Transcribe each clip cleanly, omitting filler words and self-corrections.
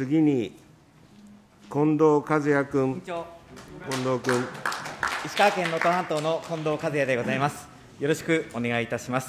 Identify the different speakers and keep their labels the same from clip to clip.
Speaker 1: 次に、近藤和也君。近藤君。
Speaker 2: 石川県能登半島の近藤和也でございます。よろしくお願いいたします。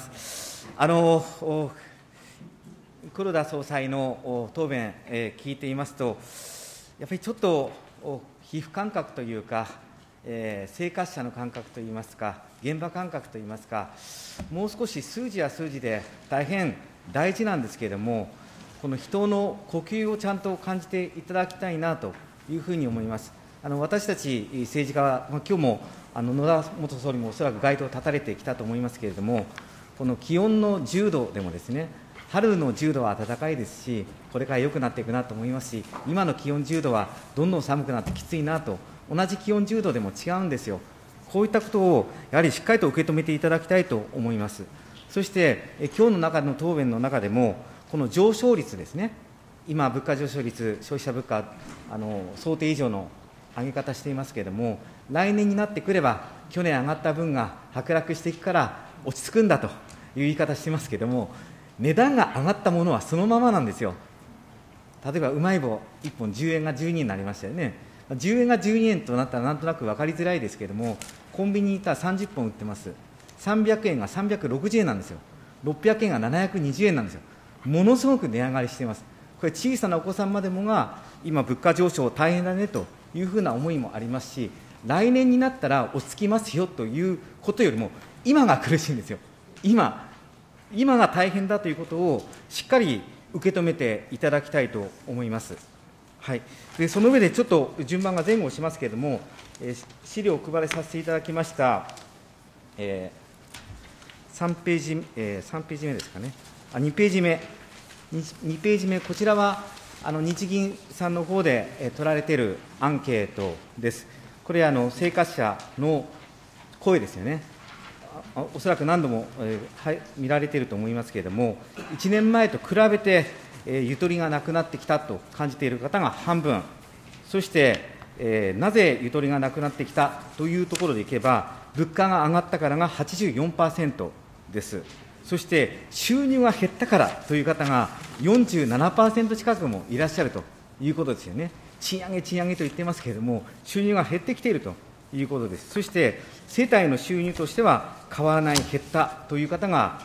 Speaker 2: 黒田総裁の答弁、聞いていますと、やっぱりちょっと皮膚感覚というか、生活者の感覚といいますか、現場感覚といいますか、もう少し数字は数字で大変大事なんですけれども、この人の呼吸をちゃんと感じていただきたいなというふうに思います。私たち政治家は、今日も野田元総理もおそらく街頭を立たれてきたと思いますけれども、この気温の10度でもですね、春の10度は暖かいですし、これから良くなっていくなと思いますし、今の気温10度はどんどん寒くなってきついなと、同じ気温10度でも違うんですよ。こういったことをやはりしっかりと受け止めていただきたいと思います。そして、今日の中の答弁の中でも、この上昇率ですね、今、物価上昇率、消費者物価、想定以上の上げ方していますけれども、来年になってくれば、去年上がった分が剥落していくから落ち着くんだという言い方していますけれども、値段が上がったものはそのままなんですよ。例えば、うまい棒1本10円が12円になりましたよね。10円が12円となったらなんとなく分かりづらいですけれども、コンビニに行ったら30本売ってます。300円が360円なんですよ。600円が720円なんですよ。ものすごく値上がりしています。これ、小さなお子さんまでもが、今、物価上昇大変だねというふうな思いもありますし、来年になったら落ち着きますよということよりも、今が苦しいんですよ。今が大変だということをしっかり受け止めていただきたいと思います。はい、でその上でちょっと順番が前後しますけれども、資料を配らさせていただきました、3ページ目ですかね、2ページ目、2ページ目、こちらは日銀さんの方で取られているアンケートです。これ、生活者の声ですよね。おそらく何度も、見られていると思いますけれども、1年前と比べて、ゆとりがなくなってきたと感じている方が半分、そして、なぜゆとりがなくなってきたというところでいけば、物価が上がったからが 84% です。そして、収入が減ったからという方が 47% 近くもいらっしゃるということですよね。賃上げ、賃上げと言っていますけれども、収入が減ってきているということです。そして、世帯の収入としては変わらない、減ったという方が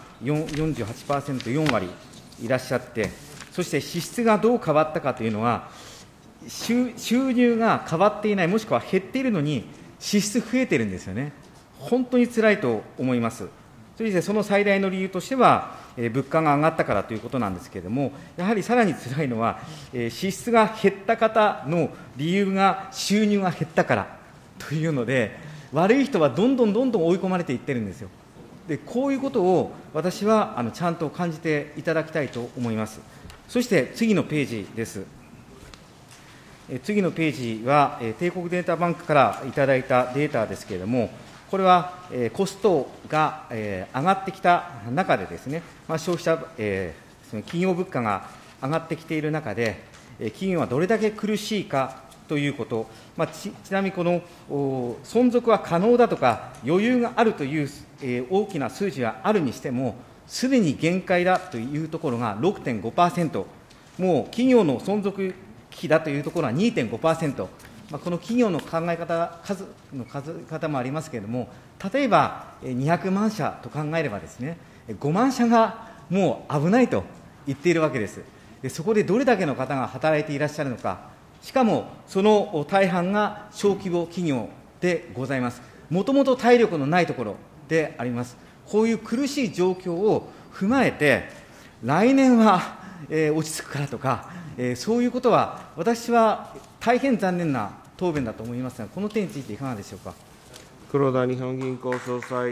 Speaker 2: 48%、4割いらっしゃって、そして支出がどう変わったかというのは、収入が変わっていない、もしくは減っているのに、支出増えているんですよね。本当につらいと思います。そしてその最大の理由としては、物価が上がったからということなんですけれども、やはりさらにつらいのは、支出が減った方の理由が収入が減ったからというので、悪い人はどんどん追い込まれていってるんですよ。で、こういうことを私はちゃんと感じていただきたいと思います。そして次のページです。次のページは、帝国データバンクからいただいたデータですけれども、これはコストが上がってきた中でですね、消費者、企業物価が上がってきている中で、企業はどれだけ苦しいかということ、ちなみにこの存続は可能だとか、余裕があるという大きな数字はあるにしても、すでに限界だというところが 6.5%、もう企業の存続危機だというところは 2.5%、この企業の考え方、数方もありますけれども、例えば200万社と考えればですね、5万社がもう危ないと言っているわけです。でそこでどれだけの方が働いていらっしゃるのか、しかもその大半が小規模企業でございます。もともと体力のないところであります。こういう苦しい状況を踏まえて、来年は落ち着くからとか、そういうことは、私は大変残念な答弁だと思いますが、この点についていかがでしょうか。
Speaker 1: 黒田日本銀行総裁。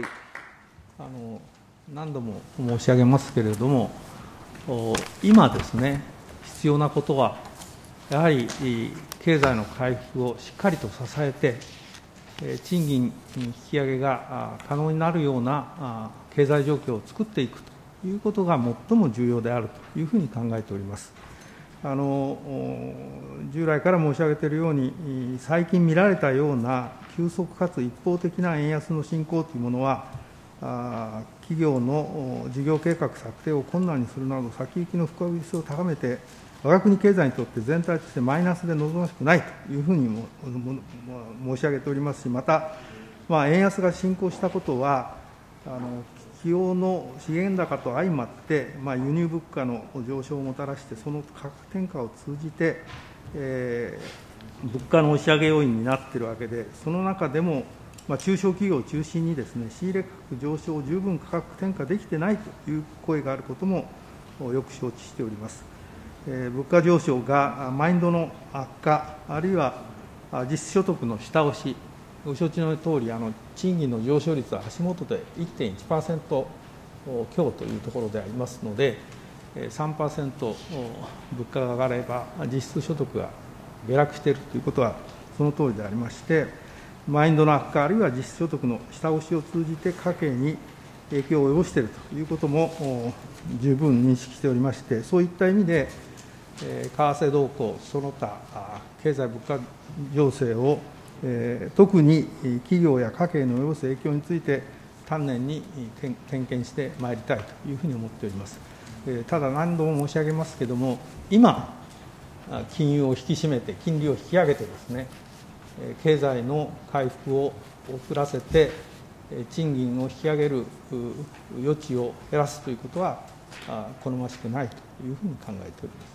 Speaker 3: 何度も申し上げますけれども、今ですね、必要なことは、やはり経済の回復をしっかりと支えて、賃金引き上げが可能になるような経済状況を作っていくということが最も重要であるというふうに考えております。従来から申し上げているように、最近見られたような急速かつ一方的な円安の進行というものは、企業の事業計画策定を困難にするなど、先行きの不確実性を高めて我が国経済にとって全体としてマイナスで望ましくないというふうにも申し上げておりますし、また、円安が進行したことは、企業の資源高と相まって、輸入物価の上昇をもたらして、その価格転嫁を通じて、物価の押し上げ要因になっているわけで、その中でも、中小企業を中心にですね、仕入れ価格上昇を十分価格転嫁できてないという声があることもよく承知しております。物価上昇がマインドの悪化、あるいは実質所得の下押し、ご承知のとおり、賃金の上昇率は足元で 1.1% 強というところでありますので、3% 物価が上がれば、実質所得が下落しているということは、そのとおりでありまして、マインドの悪化、あるいは実質所得の下押しを通じて、家計に影響を及ぼしているということも十分認識しておりまして、そういった意味で、為替動向、その他、経済物価情勢を、特に企業や家計に及ぼす影響について、丹念に点検してまいりたいというふうに思っております。ただ、何度も申し上げますけれども、今、金融を引き締めて、金利を引き上げてですね、経済の回復を遅らせて、賃金を引き上げる余地を減らすということは、好ましくないというふうに考えております。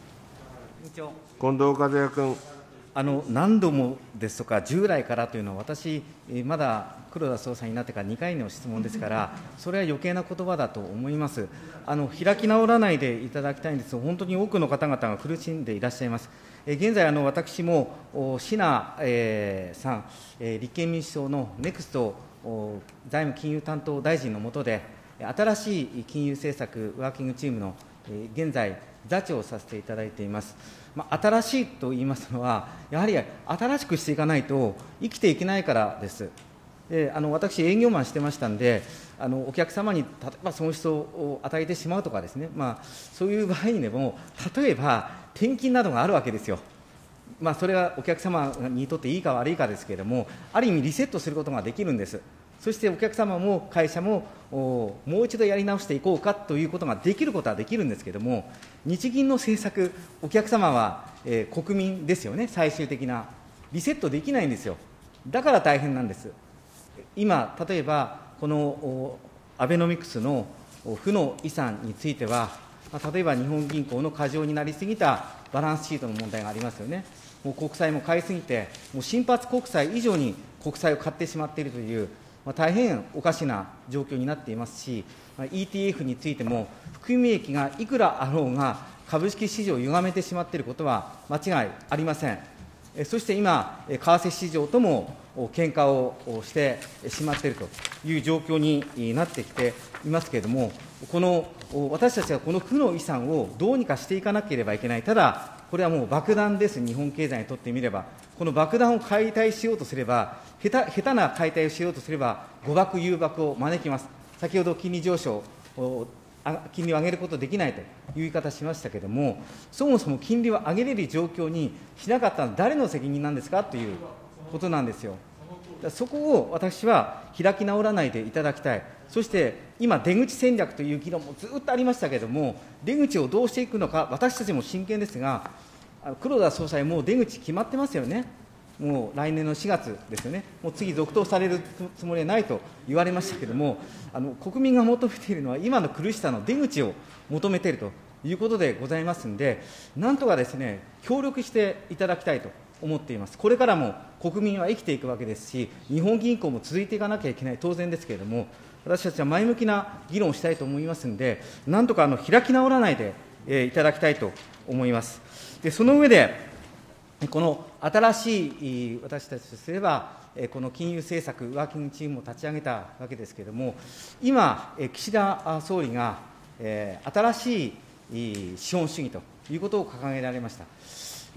Speaker 1: 近藤和也君。
Speaker 2: 何度もですとか、従来からというのは、私、まだ黒田総裁になってから2回の質問ですから、それは余計な言葉だと思います。開き直らないでいただきたいんですが、本当に多くの方々が苦しんでいらっしゃいます。現在、私も椎名さん、立憲民主党のネクスト財務金融担当大臣の下で、新しい金融政策ワーキングチームの現在、座長をさせていただいています。新しいと言いますのは、やはり新しくしていかないと生きていけないからです。私、営業マンしてましたんで、お客様に例えば損失を与えてしまうとかですね、そういう場合にでも、例えば転勤などがあるわけですよ。それはお客様にとっていいか悪いかですけれども、ある意味リセットすることができるんです。そしてお客様も会社ももう一度やり直していこうかということができることはできるんですけれども、日銀の政策、お客様は、国民ですよね、最終的な、リセットできないんですよ。だから大変なんです。今、例えばこのアベノミクスの負の遺産については、例えば日本銀行の過剰になりすぎたバランスシートの問題がありますよね。もう国債も買いすぎて、もう新発国債以上に国債を買ってしまっているという、大変おかしな状況になっていますし、ETF についても、含み益がいくらあろうが、株式市場を歪めてしまっていることは間違いありません。そして今、為替市場とも喧嘩をしてしまっているという状況になってきていますけれども、私たちはこの負の遺産をどうにかしていかなければいけない、ただ、これはもう爆弾です、日本経済にとってみれば、この爆弾を解体しようとすれば、下手な解体をしようとすれば、誤爆、誘爆を招きます。先ほど金利上昇、金利を上げることできないという言い方しましたけれども、そもそも金利を上げれる状況にしなかったのは誰の責任なんですかということなんですよ。そこを私は開き直らないでいただきたい。そして今、出口戦略という議論もずっとありましたけれども、出口をどうしていくのか、私たちも真剣ですが、黒田総裁、もう出口決まってますよね。もう来年の4月ですよね、もう次、続投されるつもりはないと言われましたけれども、国民が求めているのは、今の苦しさの出口を求めているということでございますので、なんとかですね、協力していただきたいと思っています。これからも国民は生きていくわけですし、日本銀行も続いていかなきゃいけない、当然ですけれども、私たちは前向きな議論をしたいと思いますので、なんとか開き直らないでいただきたいと思います。で、その上で、この新しい私たちとすれば、この金融政策ワーキングチームを立ち上げたわけですけれども、今、岸田総理が新しい資本主義ということを掲げられました。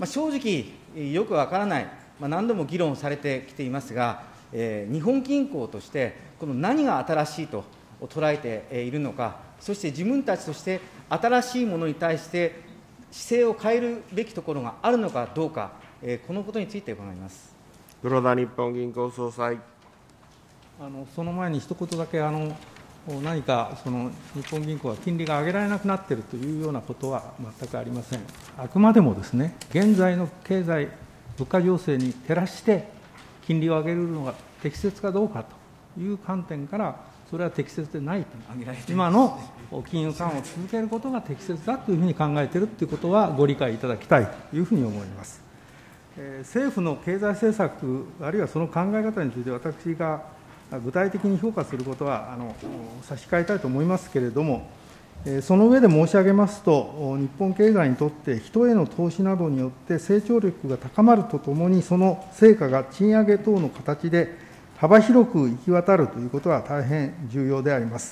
Speaker 2: 正直、よくわからない、何度も議論されてきていますが、日本銀行として、この何が新しいと捉えているのか、そして自分たちとして新しいものに対して姿勢を変えるべきところがあるのかどうか、このことについて伺います。
Speaker 1: 黒田日本銀行総裁。
Speaker 3: その前に一言だけ、 何かその日本銀行が金利が上げられなくなっているというようなことは全くありません。あくまでもですね、現在の経済、物価情勢に照らして、金利を上げるのが適切かどうかという観点から、それは適切でないと、今の金融緩和を続けることが適切だというふうに考えているということは、ご理解いただきたいというふうに思います。政府の経済政策、あるいはその考え方について、私が具体的に評価することは差し控えたいと思いますけれども、その上で申し上げますと、日本経済にとって人への投資などによって成長力が高まるとともに、その成果が賃上げ等の形で幅広く行き渡るということは大変重要であります。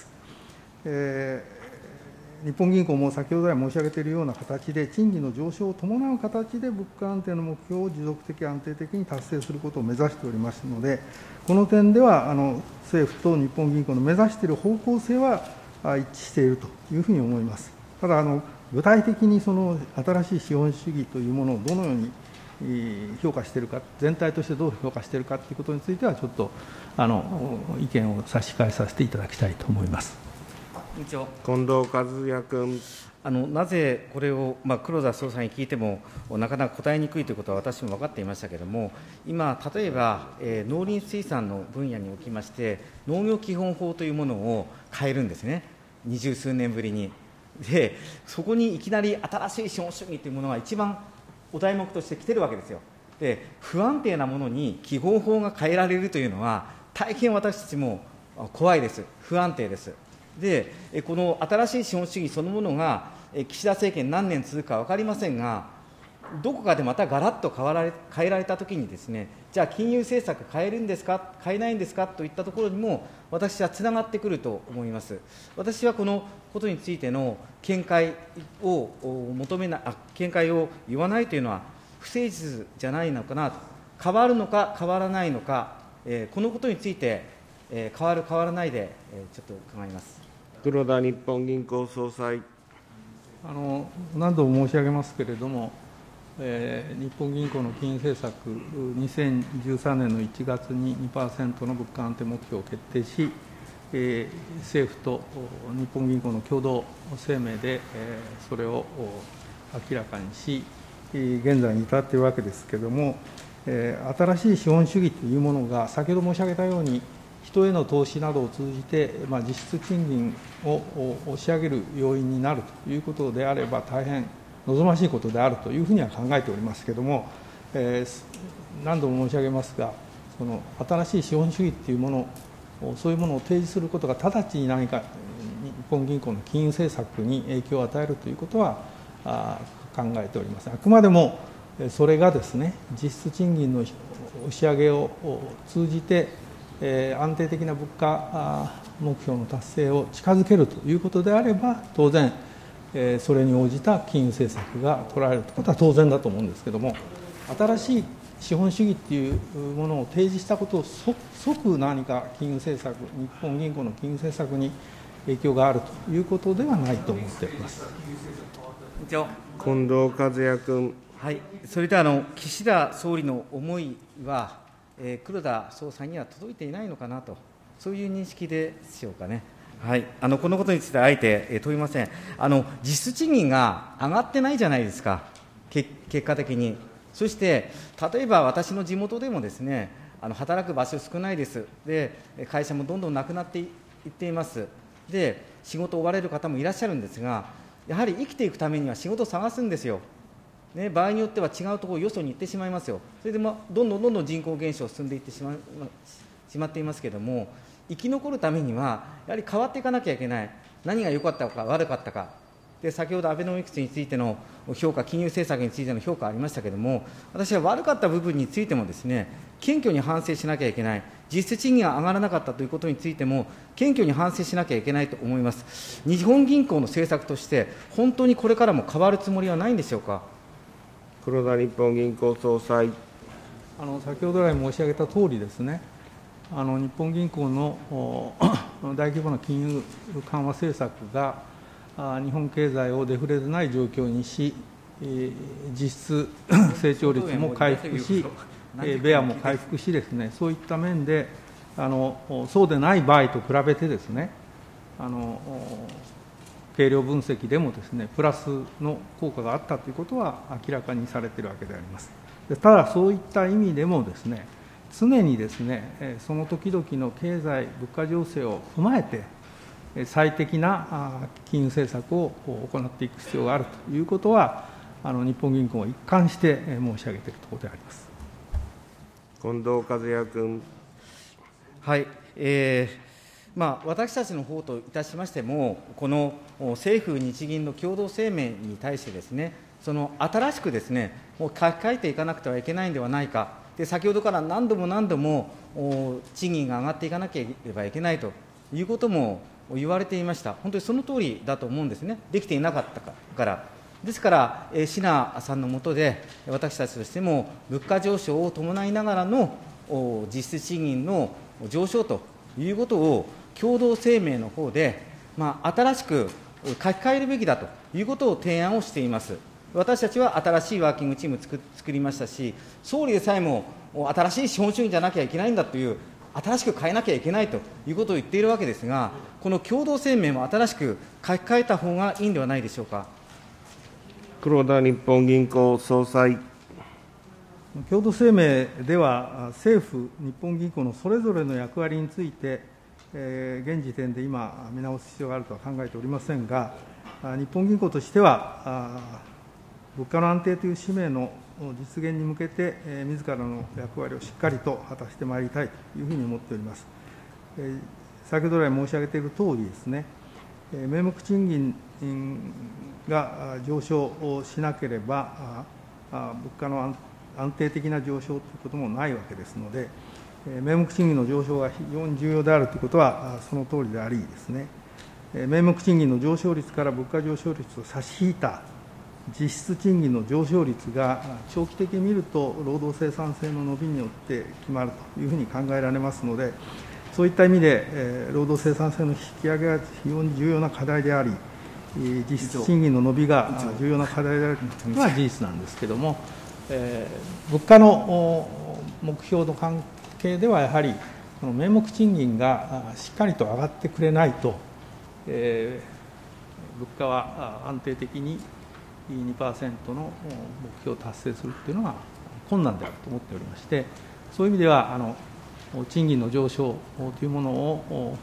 Speaker 3: 日本銀行も先ほど来申し上げているような形で、賃金の上昇を伴う形で物価安定の目標を持続的、安定的に達成することを目指しておりますので、この点では政府と日本銀行の目指している方向性は一致しているというふうに思います。ただ具体的にその新しい資本主義というものをどのように評価しているか、全体としてどう評価しているかということについては、ちょっと意見を差し控えさせていただきたいと思います。
Speaker 1: 近藤和也君。
Speaker 2: なぜこれを、黒田総裁に聞いても、なかなか答えにくいということは私も分かっていましたけれども、今、例えば、農林水産の分野におきまして、農業基本法というものを変えるんですね、20数年ぶりに。で、そこにいきなり新しい資本主義というものが一番お題目として来てるわけですよ。で、不安定なものに基本法が変えられるというのは、大変私たちも怖いです、不安定です。で、この新しい資本主義そのものが、岸田政権何年続くか分かりませんが、どこかでまたガラッと変えられたときにですね、じゃあ金融政策変えるんですか、変えないんですかといったところにも、私はつながってくると思います。私はこのことについての見解を見解を言わないというのは不誠実じゃないのかなと、変わるのか変わらないのか、このことについて、変わる、変わらないで、ちょっと伺います。
Speaker 1: 黒田日本銀行総裁。
Speaker 3: 何度も申し上げますけれども、日本銀行の金融政策、2013年の1月に 2% の物価安定目標を決定し、政府と日本銀行の共同声明で、それを明らかにし、現在に至っているわけですけれども、新しい資本主義というものが、先ほど申し上げたように、人への投資などを通じて、実質賃金を押し上げる要因になるということであれば、大変望ましいことであるというふうには考えておりますけれども、何度も申し上げますが、その新しい資本主義というもの、そういうものを提示することが直ちに何か日本銀行の金融政策に影響を与えるということは考えておりません。あくまでもそれがですね、実質賃金の押し上げを通じて、安定的な物価目標の達成を近づけるということであれば、当然、それに応じた金融政策が取られるということは当然だと思うんですけれども、新しい資本主義というものを提示したことを即何か金融政策、日本銀行の金融政策に影響があるということではないと思っております。
Speaker 1: 近藤和也君。
Speaker 2: はい、それでは岸田総理の思いは、黒田総裁には届いていないのかなと、そういう認識でしょうかね。はい、このことについてあえて問いません。実質賃金が上がってないじゃないですか、結果的に。そして、例えば私の地元でもですね、働く場所少ないです。で、会社もどんどんなくなっていっています。で、仕事を追われる方もいらっしゃるんですが、やはり生きていくためには仕事を探すんですよ。ね、場合によっては違うところ、よそに行ってしまいますよ。それで、どんどん人口減少進んでいってしまっていますけれども、生き残るためには、やはり変わっていかなきゃいけない、何が良かったか、悪かったか、で先ほどアベノミクスについての評価、金融政策についての評価ありましたけれども、私は悪かった部分についてもですね、謙虚に反省しなきゃいけない、実質賃金が上がらなかったということについても、謙虚に反省しなきゃいけないと思います。日本銀行の政策として、本当にこれからも変わるつもりはないんでしょうか。
Speaker 1: 黒田日本銀行総裁。
Speaker 3: 先ほど来申し上げたとおりですね、日本銀行の大規模な金融緩和政策が日本経済をデフレでない状況にし、実質成長率も回復し、ベアも回復しですね、そういった面でそうでない場合と比べてですね、 計量分析でもですね、プラスの効果があったということは明らかにされているわけであります。ただ、そういった意味でもですね、常にですね、その時々の経済、物価情勢を踏まえて、最適な金融政策を行っていく必要があるということは、日本銀行は一貫して申し上げているところであります。
Speaker 1: 近藤和也君。
Speaker 2: はい、私たちの方といたしましても、この政府・日銀の共同声明に対してですね、その新しくですね、もう書き換えていかなくてはいけないんではないか、で先ほどから何度も賃金が上がっていかなければいけないということも言われていました、本当にその通りだと思うんですね、できていなかったから。ですから、シナさんの下で、私たちとしても、物価上昇を伴いながらの実質賃金の上昇ということを、共同声明の方で、新しく書き換えるべきだということを提案をしています。私たちは新しいワーキングチームを作りましたし、総理でさえも新しい資本主義じゃなきゃいけないんだという、新しく変えなきゃいけないということを言っているわけですが、この共同声明も新しく書き換えた方がいいんではないでしょうか。
Speaker 1: 黒田日本銀行総裁。
Speaker 3: 共同声明では、政府、日本銀行のそれぞれの役割について、現時点で今、見直す必要があるとは考えておりませんが、日本銀行としては、物価の安定という使命の実現に向けて、自らの役割をしっかりと果たしてまいりたいというふうに思っております。先ほど来申し上げているとおりですね、名目賃金が上昇をしなければ、物価の安定的な上昇ということもないわけですので、名目賃金の上昇が非常に重要であるということは、そのとおりでありですね、名目賃金の上昇率から物価上昇率を差し引いた実質賃金の上昇率が、長期的に見ると、労働生産性の伸びによって決まるというふうに考えられますので、そういった意味で、労働生産性の引き上げが非常に重要な課題であり、実質賃金の伸びが重要な課題であるのは事実なんですけれども、物価の目標の関係では、やはりこの名目賃金がしっかりと上がってくれないと、物価は安定的に 2% の目標を達成するというのは困難であると思っておりまして、そういう意味では賃金の上昇というものを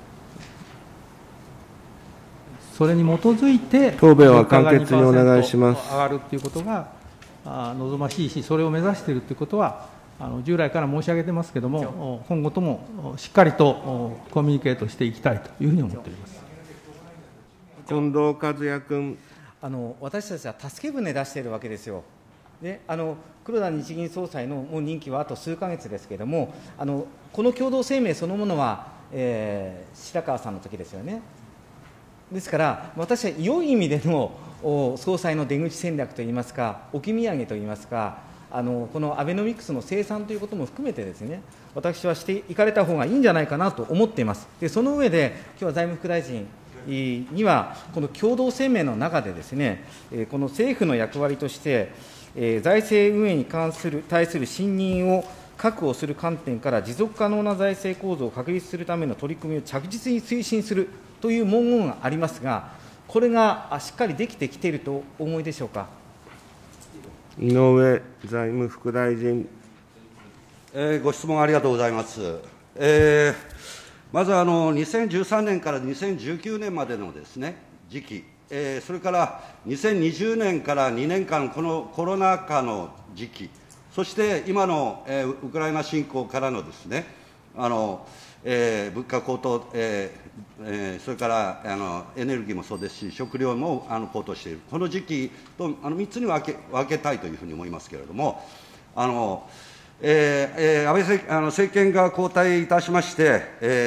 Speaker 3: それに基づいて
Speaker 1: 答弁は簡潔にお願いします。
Speaker 3: 上がるということが望ましいし、それを目指しているということは従来から申し上げてますけれども、今後ともしっかりとコミュニケートしていきたいというふうに思っております。
Speaker 1: 近藤和也君。
Speaker 2: 私たちは助け舟出しているわけですよ。で黒田日銀総裁のもう任期はあと数か月ですけれども、この共同声明そのものは、白川さんの時ですよね。ですから、私は良い意味での総裁の出口戦略といいますか、置き土産といいますか、このアベノミクスの清算ということも含めてですね、私はしていかれた方がいいんじゃないかなと思っています。でその上で、今日は財務副大臣には、この共同声明の中でですね、この政府の役割として、財政運営に対する信任を確保する観点から、持続可能な財政構造を確立するための取り組みを着実に推進するという文言がありますが、これがしっかりできてきているとお思いでしょうか。
Speaker 1: 井上財務副大臣。
Speaker 4: ご質問ありがとうございます。まず2013年から2019年までのですね、時期、それから2020年から2年間、このコロナ禍の時期、そして今のウクライナ侵攻からのですね、物価高騰、それからエネルギーもそうですし、食料も高騰している、この時期と3つに分けたいというふうに思いますけれども、安倍政権が交代いたしまして、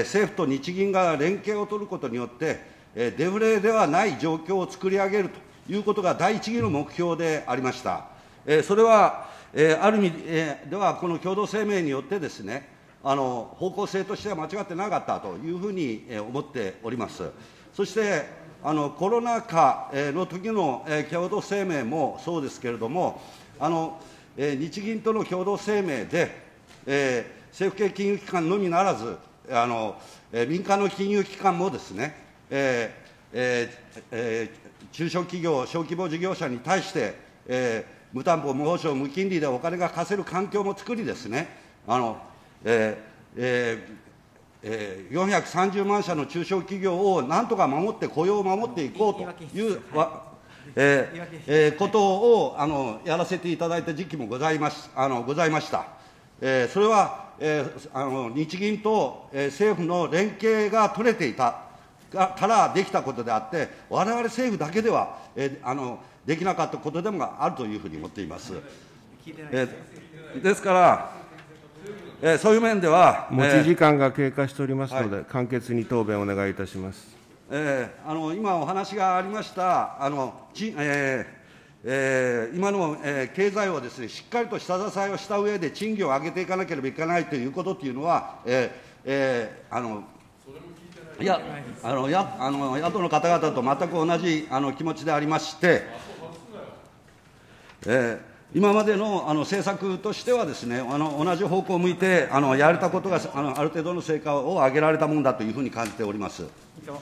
Speaker 4: 政府と日銀が連携を取ることによって、デフレではない状況を作り上げるということが第一義の目標でありました。それは、ある意味では、この共同声明によってですね、方向性としては間違ってなかったというふうに思っております。そしてコロナ禍の時の共同声明もそうですけれども、日銀との共同声明で、政府系金融機関のみならず、民間の金融機関もですね、 中小企業、小規模事業者に対して、無担保、無保証、無金利でお金が貸せる環境も作りですね、430万社の中小企業をなんとか守って、雇用を守っていこうということをやらせていただいた時期もございました。それは、日銀と政府の連携が取れていたからできたことであって、われわれ政府だけではできなかったことでもあるというふうに思っています。ですから、そういう面では、
Speaker 1: 持ち時間が経過しておりますので、簡潔に答弁をお願いいたします。
Speaker 4: 今お話がありました今の経済をですね、しっかりと下支えをした上で、賃金を上げていかなければいけないということというのは、野党の方々と全く同じ気持ちでありまして、今までの政策としてはですね、同じ方向を向いてやれたことがある程度の成果を上げられたものだというふうに感じております。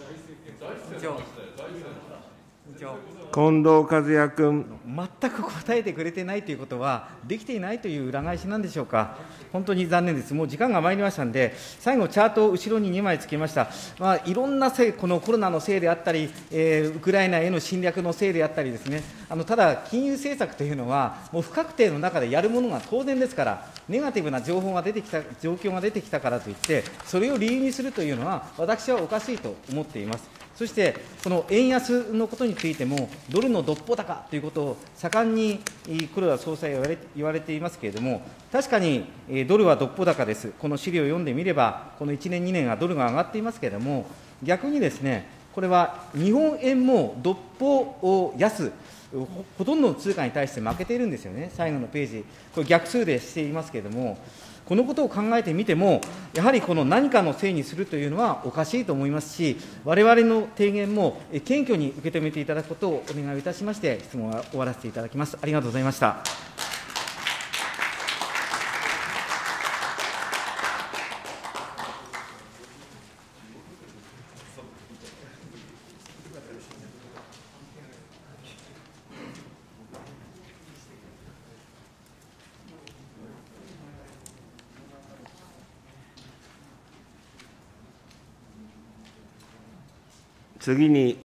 Speaker 1: 近藤和也君。
Speaker 2: 全く答えてくれてないということは、できていないという裏返しなんでしょうか。本当に残念です。もう時間が参りましたんで、最後、チャートを後ろに2枚つけました。いろんなこのコロナのせいであったり、ウクライナへの侵略のせいであったりですね、ただ、金融政策というのは、もう不確定の中でやるものが当然ですから、ネガティブな情報が出てきた、状況が出てきたからといって、それを理由にするというのは、私はおかしいと思っています。そして、この円安のことについても、ドルのどっぽ高ということを盛んに黒田総裁は言われていますけれども、確かにドルはどっぽ高です。この資料を読んでみれば、この1年、2年はドルが上がっていますけれども、逆にですね、これは日本円もどっぽ安、ほとんどの通貨に対して負けているんですよね、最後のページ、これ逆数でしていますけれども、このことを考えてみても、やはりこの何かのせいにするというのはおかしいと思いますし、われわれの提言も謙虚に受け止めていただくことをお願いいたしまして、質問は終わらせていただきます。ありがとうございました。
Speaker 1: 次に